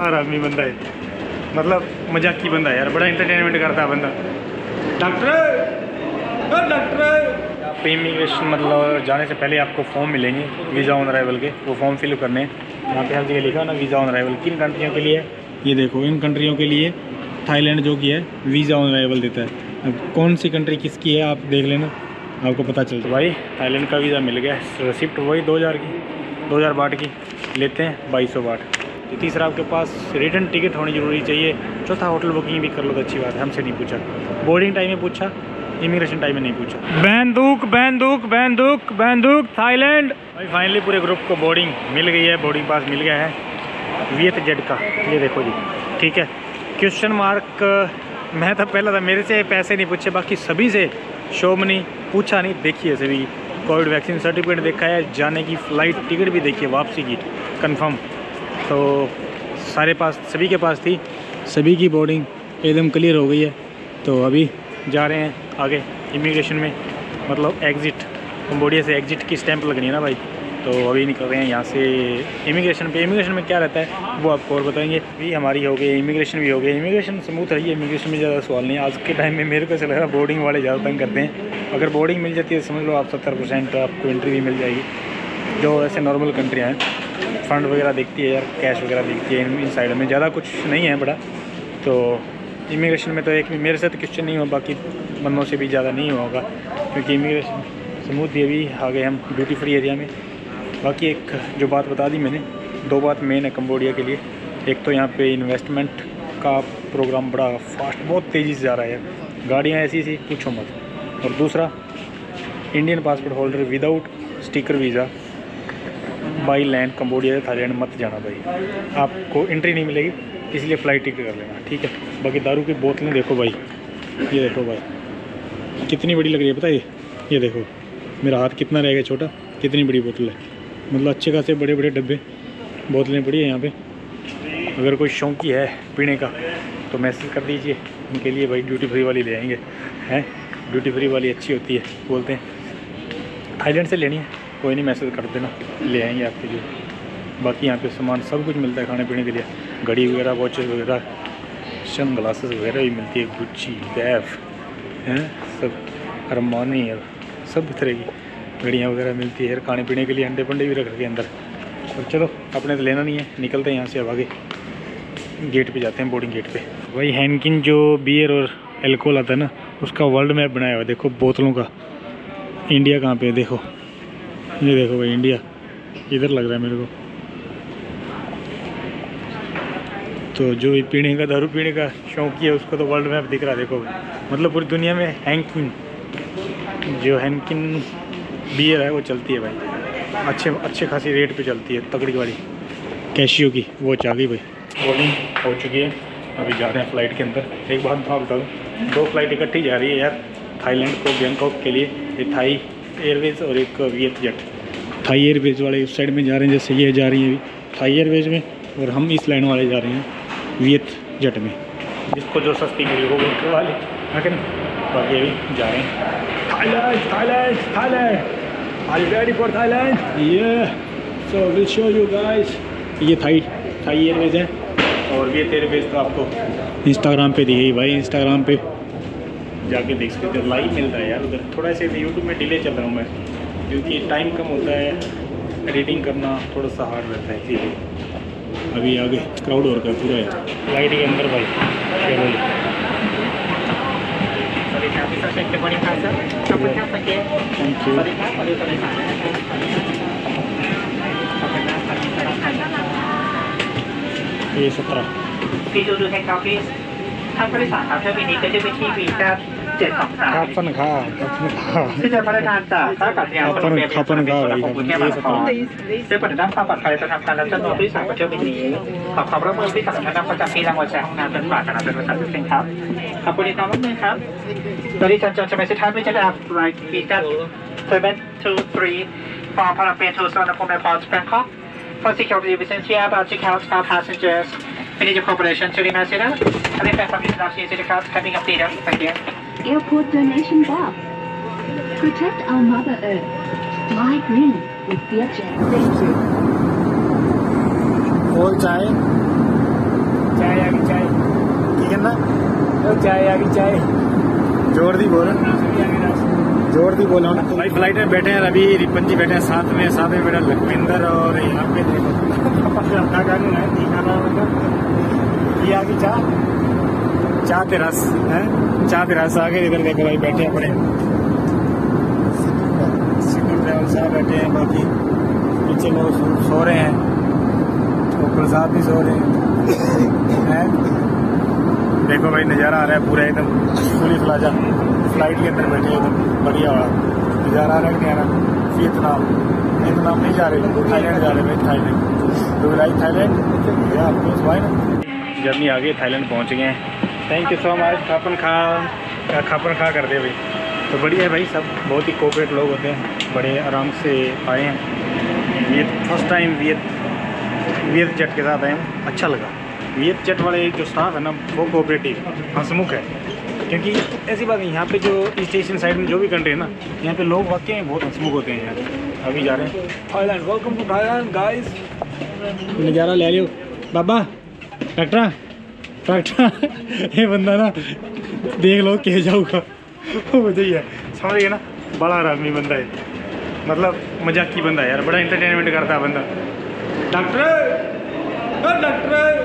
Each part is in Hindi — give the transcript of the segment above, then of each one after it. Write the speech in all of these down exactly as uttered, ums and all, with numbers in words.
आरामी बंदा है, मतलब मजाकी बंदा है यार, बड़ा इंटरटेनमेंट करता है बंदा। डॉक्टर डॉक्टर आप इमिग्रेशन मतलब जाने से पहले आपको फॉर्म मिलेंगे वीज़ा ऑन अराइवल के, वो फॉर्म फिल करने हैं। यहाँ पे हर जगह लिखा ना वीज़ा ऑन अराइवल, किन कंट्रियों के लिए, ये देखो इन कंट्रियों के लिए थाईलैंड जो कि है वीज़ा ऑन अराइवल देता है। अब कौन सी कंट्री किसकी है आप देख लेना, आपको पता चलता। भाई थाईलैंड का वीज़ा मिल गया, रिसिप्ट वही दो हज़ार की दो हज़ार बाट की लेते हैं, बाईस सौ बाट। तो तीसरा आपके पास रिटर्न टिकट होनी ज़रूरी चाहिए। चौथा होटल बुकिंग भी कर लो तो अच्छी बात है, हमसे नहीं पूछा, बोर्डिंग टाइम में पूछा, इमिग्रेशन टाइम में नहीं पूछा। Bangkok Bangkok Bangkok Bangkok Thailand. भाई फाइनली पूरे ग्रुप को बोर्डिंग मिल गई है, बोर्डिंग पास मिल गया है वियत जेड का, ये देखो जी, ठीक है। क्वेश्चन मार्क, मैं तो पहला था, मेरे से पैसे नहीं पूछे, बाकी सभी से शोभ नहीं पूछा नहीं। देखिए सभी कोविड वैक्सीन सर्टिफिकेट देखा है, जाने की फ़्लाइट टिकट भी देखिए, वापसी की कंफर्म, तो सारे पास, सभी के पास थी, सभी की बोर्डिंग एकदम क्लियर हो गई है। तो अभी जा रहे हैं आगे इमिग्रेशन में, मतलब एग्ज़िट, कंबोडिया से एग्ज़िट की स्टैंप लगनी है ना भाई, तो अभी निकल रहे हैं यहाँ से इमिग्रेशन पे। इमिग्रेशन में क्या रहता है वो आपको और बताएंगे। भी हमारी हो गई, इमिग्रेशन भी हो गई, इमिग्रेशन स्मूथ रही है, इमिग्रेशन में ज़्यादा सवाल नहीं है। आज के टाइम में मेरे को ऐसा लग रहा है बोर्डिंग वाले ज़्यादा तंग करते हैं। अगर बोर्डिंग मिल जाती है समझ लो आप सत्तर परसेंट आपको एंट्री भी मिल जाएगी। जो ऐसे नॉर्मल कंट्रियाँ हैं फंड वगैरह देखती है यार, कैश वगैरह देखती है, इन साइड में ज़्यादा कुछ नहीं है बड़ा। तो इमिग्रेशन में तो एक मेरे साथ क्वेश्चन नहीं हुआ, बाकी बंदों से भी ज़्यादा नहीं होगा, क्योंकि इमिग्रेशन स्मूथ भी। अभी आ गए हम ड्यूटी फ्री एरिया में। बाकी एक जो बात बता दी मैंने, दो बात मेन है कंबोडिया के लिए। एक तो यहाँ पे इन्वेस्टमेंट का प्रोग्राम बड़ा फास्ट, बहुत तेज़ी से जा रहा है, गाड़ियाँ ऐसी सी पूछो मत। और दूसरा, Indian passport holder without sticker visa by land Cambodia से थाईलैंड मत जाना भाई, आपको एंट्री नहीं मिलेगी, इसलिए फ़्लाइट टिकट कर लेना, ठीक है। बाकी दारू की बोतलें देखो भाई, ये देखो भाई कितनी बड़ी लग रही है पता है, ये ये देखो मेरा हाथ कितना रहेगा छोटा, कितनी बड़ी बोतल है, मतलब अच्छे खासे बड़े बड़े डब्बे बोतलें पड़ी है यहाँ पे। अगर कोई शौकी है पीने का तो मैसेज कर दीजिए उनके लिए भाई, ड्यूटी फ्री वाली ले आएंगे हैं, ड्यूटी फ्री वाली अच्छी होती है बोलते हैं। थाईलैंड से लेनी है कोई नहीं, मैसेज कर देना, ले आएंगे आपके लिए। बाकी यहाँ पे सामान सब कुछ मिलता है खाने पीने के लिए, घड़ी वगैरह, वॉचेस वगैरह, सन ग्लासेस वगैरह भी मिलती है, गुच्ची बैफ हैं सब, अरमानी और सब तरह की घड़ियाँ वगैरह मिलती है। खाने पीने के लिए अंडे पंडे भी रख रखे अंदर। और चलो अपने तो लेना नहीं है, निकलते हैं यहाँ से। अब आगे गेट पे जाते हैं, बोर्डिंग गेट पे। वही हैनकिन जो बियर और एल्कोहल आता है ना, उसका वर्ल्ड मैप बनाया हुआ है, देखो बोतलों का। इंडिया कहाँ पे है देखो, ये देखो भाई इंडिया इधर लग रहा है मेरे को। तो जो पीने का, दारू पीने का शौकी है उसको तो वर्ल्ड मैप दिख रहा है देखो, मतलब पूरी दुनिया में हैनकिन, जो हैनकिन बियर है वो चलती है भाई, अच्छे अच्छे खासी रेट पे चलती है, तगड़ी वाली कैशियो की वो आ गई भाई। बोर्डिंग हो चुकी है, अभी जा रहे हैं फ़्लाइट के अंदर। एक बात मैं बता दूँ, दो फ्लाइट इकट्ठी जा रही है यार थाईलैंड को, बैंकॉक के लिए, ये थाई एयरवेज़ और एक वियत जेट। थाई एयरवेज़ वाले उस साइड में जा रहे हैं, जैसे ये जा रही है अभी थाई एयरवेज़ में, और हम इस लाइन वाले जा रहे हैं वियत जेट में, जिसको जो सस्ती मिली वो बैंकॉक वाले है ना। बाकी अभी जा रहे हैं Thailand Thailand Thailand. Are you ready for Thailand? Yeah. So we'll show you guys. ये थाई थाई एयरवेज है, और ये एयरवेज तो आपको इंस्टाग्राम पे दी गई भाई, इंस्टाग्राम पे जाके देख सकते हो, लाइव मिलता है यार उधर। थोड़ा सा यूट्यूब में डिले चल रहा हूँ मैं, क्योंकि टाइम कम होता है, एडिटिंग करना थोड़ा सा हार्ड रहता है, इसीलिए। अभी आगे क्राउड और का पूरा है फ्लाइट के अंदर भाई। Thank you. ये सत्रह खापन खा खापन खा खापन खापन खा भाई। ซึ่งปฏิบัติความปลอดภัยจะทำการรับจำนวนผู้โดยสารบนเที่ยวบินนี้ขอความร่วมมือที่สำนักงานประจำที่รางวัลแสงห้องน้ำเป็นฝากการเป็นภาษาอังกฤษครับขอบคุณที่ความร่วมมือครับตอนนี้จันทร์จะไปสิท่านวิจารณ์รายปีกัน seven two three from Phnom to Suvarnabhumi Airport Bangkok for security reasons we are about to count our passengers we need your cooperation to remain seated and if from international city cards coming up later thank you Airport donation box protect our mother earth fly green with Vietjet thank you और चाहे चाय आ गई चाय की कहना चाय आ गई चाय जोर दी बोल जोर दी बोला ना भाई। फ्लाइट में बैठे हैं अभी रिपन जी बैठे हैं साथ में साथ में बैठा लखविंदर और यहाँ पे ये आ गई चाह चाह ते रस है चाह ते रस आगे इधर देखो भाई बैठे अपने सिटी ट्रैवल साहब बैठे हैं। बाकी पीछे लोग सो रहे हैं तो प्रसाद भी सो रहे हैं। देखो भाई नज़ारा आ रहा है पूरा एकदम फुली प्लाजा फ्लाइट के अंदर बैठे एकदम बढ़िया वाला नज़ारा आ रहा है कि नहीं आ रहा। वियतनाम वियतनाम नहीं जा रहे थाईलैंड जा रहे भाई थाईलैंड तो लाइक थाईलैंड या आपको भाई ना जर्नी आ गई थाईलैंड पहुँच गए हैं। थैंक यू सो मच खापन खा खापन खा कर दे भाई। तो बढ़िया है भाई सब बहुत ही कोऑपरेट लोग होते हैं बड़े आराम से आए हैं। Viet first time Viet Viet Jet के साथ आए हैं अच्छा लगा। वियत जेट वाले जो स्टाफ है ना वो कोऑपरेटिव हंसमुख है क्योंकि ऐसी बात है यहाँ पे जो ईस्ट एशियन साइड में जो भी कंट्री है ना यहाँ पे लोग वाकई में बहुत हंसमुख होते हैं यार। अभी जा रहे हैं Thailand welcome to Thailand guys. नज़ारा ले लियो बाबा डॉक्टर डॉक्टर ये बंदा ना देख लो कह जाऊँगा मुझे ही है समझ गए ना बड़ा आदमी बंदा है मतलब मजाकी बंदा है यार बड़ा इंटरटेनमेंट करता है बंदा। डॉक्टर डॉक्टर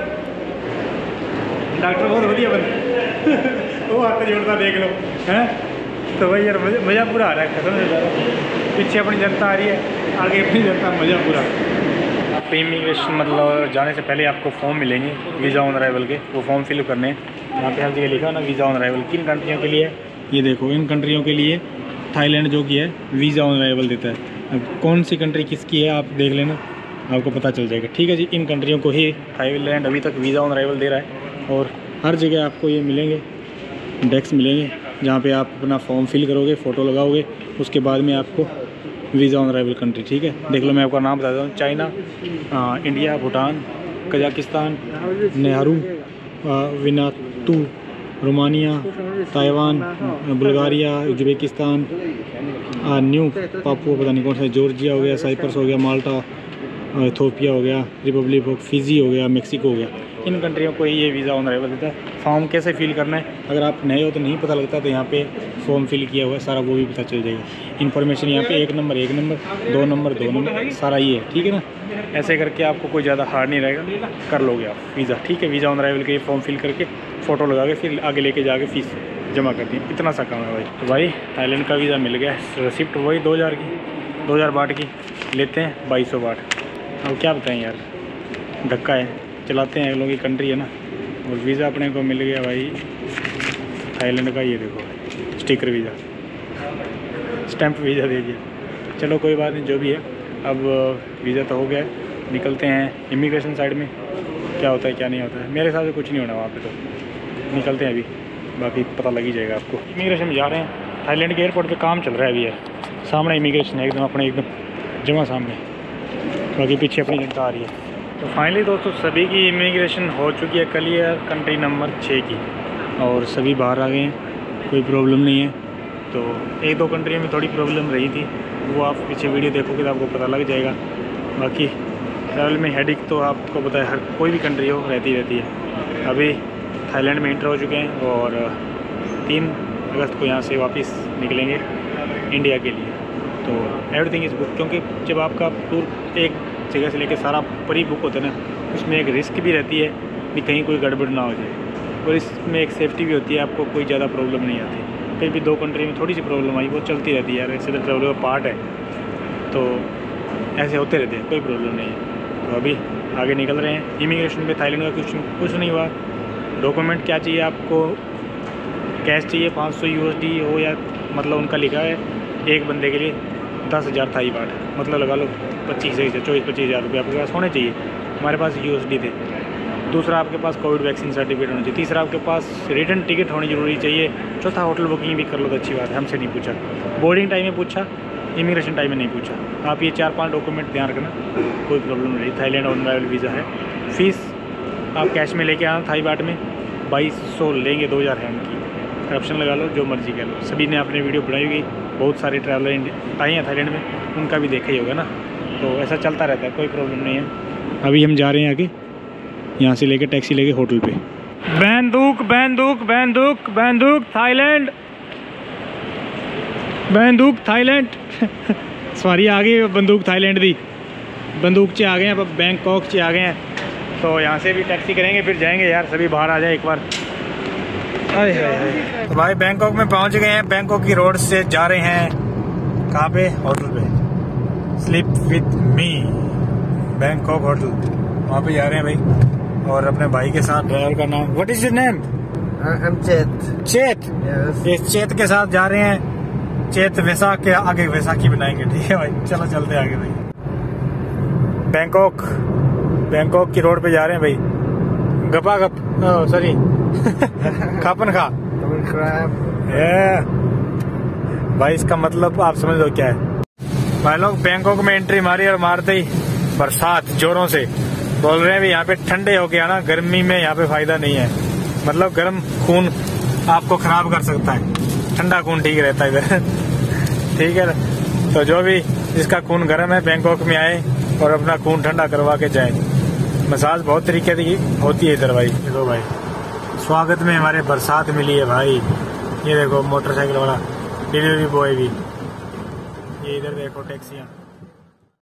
डॉक्टर बहुत बढ़िया बंदा वो हाथ जोड़ता देख लो हैं तो भाई यार मजा मज़ा पूरा आ रहा है खत्म हो जा रहा है। पीछे अपनी जनता आ रही है आगे अपनी जनता मज़ा पूरा। आप इमिग्रेशन मतलब जाने से पहले आपको फॉर्म मिलेंगे वीज़ा ऑन अराइवल के वो फॉर्म फिल करने हैं। यहाँ पे हर जगह लिखा ना वीज़ा ऑन अराइवल किन कंट्रियों के लिए ये देखो इन कंट्रियों के लिए थाईलैंड जो कि है वीज़ा ऑन अराइवल देता है। अब कौन सी कंट्री किसकी है आप देख लेना आपको पता चल जाएगा ठीक है जी। इन कंट्रियों को ही थाईलैंड अभी तक वीज़ा ऑन अराइवल दे रहा है और हर जगह आपको ये मिलेंगे डेस्क मिलेंगे जहाँ पे आप अपना फॉर्म फिल करोगे फ़ोटो लगाओगे उसके बाद में आपको वीज़ा ऑन अराइवल कंट्री ठीक है। देख लो मैं आपका नाम बता देता हूँ चाइना आ, India Bhutan Kazakhstan Nauru Vanuatu Romania Taiwan Bulgaria Uzbekistan New Papua पता नहीं कौन सा जॉर्जिया हो गया साइप्रस हो गया माल्टा इथोपिया हो गया रिपब्लिक ऑफ फिजी हो गया मेक्सिको हो गया। इन कंट्रियों को ये वीज़ा ऑन अराइवल देता है। फॉर्म कैसे फिल करना है अगर आप नए हो तो नहीं पता लगता तो यहाँ पे फॉर्म फिल किया हुआ है सारा वो भी पता चल जाएगा। इन्फॉर्मेशन यहाँ पे एक नंबर एक नंबर दो नंबर दो नंबर सारा ये है ठीक है ना। ऐसे करके आपको कोई ज़्यादा हार्ड नहीं रहेगा कर लोगे आप वीज़ा ठीक है। वीज़ा ऑन अराइवल के फॉर्म फिल करके फ़ोटो लगा के फिर आगे लेके जाके फीस जमा कर दी इतना सा काम है भाई। तो भाई थाईलैंड का वीज़ा मिल गया रिसिप्ट वही दो हज़ार की दो हज़ार बाट की लेते हैं बाईस सौ बाट। अब क्या बताएं यार धक्का है चलाते हैं लोगों की कंट्री है ना। और वीज़ा अपने को मिल गया भाई थाईलैंड का ये देखो स्टिकर वीज़ा स्टैंप वीज़ा दे दिया। चलो कोई बात नहीं जो भी है अब वीज़ा तो हो गया है निकलते हैं इमिग्रेशन साइड में क्या होता है क्या नहीं होता है। मेरे हिसाब से कुछ नहीं होना वहाँ पे तो निकलते हैं अभी बाकी पता लग ही जाएगा आपको। इमिग्रेशन में जा रहे हैं थाईलैंड के एयरपोर्ट पे काम चल रहा है अभी है सामने इमिग्रेशन है एकदम अपने एकदम जमा सामने बाकी पीछे अपनी जनता आ रही है। तो फाइनली दोस्तों सभी की इमिग्रेशन हो चुकी है कल ये कंट्री नंबर छः की और सभी बाहर आ गए हैं कोई प्रॉब्लम नहीं है। तो एक दो कंट्री में थोड़ी प्रॉब्लम रही थी वो आप पीछे वीडियो देखोगे तो आपको पता लग जाएगा। बाकी ट्रैवल में हेडेक तो आपको पता है हर कोई भी कंट्री हो रहती रहती है। अभी थाईलैंड में इंटर हो चुके हैं और तीन अगस्त को यहाँ से वापस निकलेंगे इंडिया के लिए। तो एवरीथिंग इज़ बुक क्योंकि जब आपका टूर एक जगह से लेकर सारा प्री बुक होता है ना उसमें एक रिस्क भी रहती है कि कहीं कोई गड़बड़ ना हो जाए और इसमें एक सेफ्टी भी होती है आपको कोई ज़्यादा प्रॉब्लम नहीं आती। फिर भी दो कंट्री में थोड़ी सी प्रॉब्लम आई वो चलती रहती है यार ऐसे तो ट्रैवल का पार्ट है तो ऐसे होते रहते हैं कोई प्रॉब्लम नहीं है। तो अभी आगे निकल रहे हैं इमिग्रेशन पे थाईलैंड का कुछ कुछ नहीं हुआ। डॉक्यूमेंट क्या चाहिए आपको कैश चाहिए पाँच सौ यू एस डी हो या मतलब उनका लिखा है एक बंदे के लिए दस हज़ार थाई बाट मतलब लगा लो पच्चीस से चौबीस पच्चीस हज़ार रुपये आपके पास होने चाहिए। हमारे पास यू एस डी थे। दूसरा आपके पास कोविड वैक्सीन सर्टिफिकेट होना चाहिए। तीसरा आपके पास रिटर्न टिकट होनी जरूरी चाहिए। चौथा होटल बुकिंग भी कर लो तो अच्छी बात है हमसे नहीं पूछा बोर्डिंग टाइम में पूछा इमिग्रेशन टाइम में नहीं पूछा। आप ये चार पांच डॉक्यूमेंट ध्यान रखना कोई प्रॉब्लम नहीं। थाईलैंड ऑन अराइवल वीज़ा है। फ़ीस आप कैश में लेके आना थाई बाट में बाईस सौ लेंगे दो हज़ार है उनकी करप्शन लगा लो जो मर्जी कर लो। सभी ने अपनी वीडियो बनाई हुई बहुत सारे ट्रैवलर आए हैं थाईलैंड में उनका भी देखा ही होगा ना। तो ऐसा चलता रहता है कोई प्रॉब्लम नहीं है। अभी हम जा रहे हैं आगे यहाँ से लेके टैक्सी लेके होटल पे। Bangkok Bangkok Bangkok Bangkok Thailand, Bangkok Thailand. सवारी आ गई बंदूक थाईलैंड दी, बंदूक चे आ गए हैं, अब बैंकॉक चे आ गए हैं। तो यहाँ से भी टैक्सी करेंगे फिर जाएंगे यार, सभी बाहर आ जाए एक बार। आए हाय तो भाई बैंकॉक में पहुँच गए हैं। बैंकॉक की रोड से जा रहे हैं कहाँ पे, होटल पे, sleep with me Bangkok hotel, वहाँ पे जा रहे हैं भाई। और अपने भाई के साथ, ड्राइवर का नाम what is your name? I'm Chet. चेत। Yes. ये चेत के साथ जा रहे हैं। चेत वैसाख के आगे वैसाखी बनाएंगे, ठीक है भाई। चलो चलते आगे भाई। बैंकॉक बैंकॉक की रोड पे जा रहे हैं भाई। गपा गप सॉरी खापन खा ये भाई, इसका मतलब आप समझ लो क्या है भाई। लोग बैंकॉक में एंट्री मारी और मारते ही बरसात जोरों से, बोल रहे हैं भी यहाँ पे ठंडे हो गया ना, गर्मी में यहाँ पे फायदा नहीं है। मतलब गर्म खून आपको खराब कर सकता है, ठंडा खून ठीक रहता है इधर। ठीक है, तो जो भी जिसका खून गर्म है बैंकॉक में आए और अपना खून ठंडा करवा के जाए। मसाज बहुत तरीके की होती है इधर भाई। देखो भाई स्वागत में हमारे बरसात मिली है भाई। ये देखो मोटरसाइकिल वाला डिलीवरी बॉय भी, ये इधर देखो टैक्सियाँ।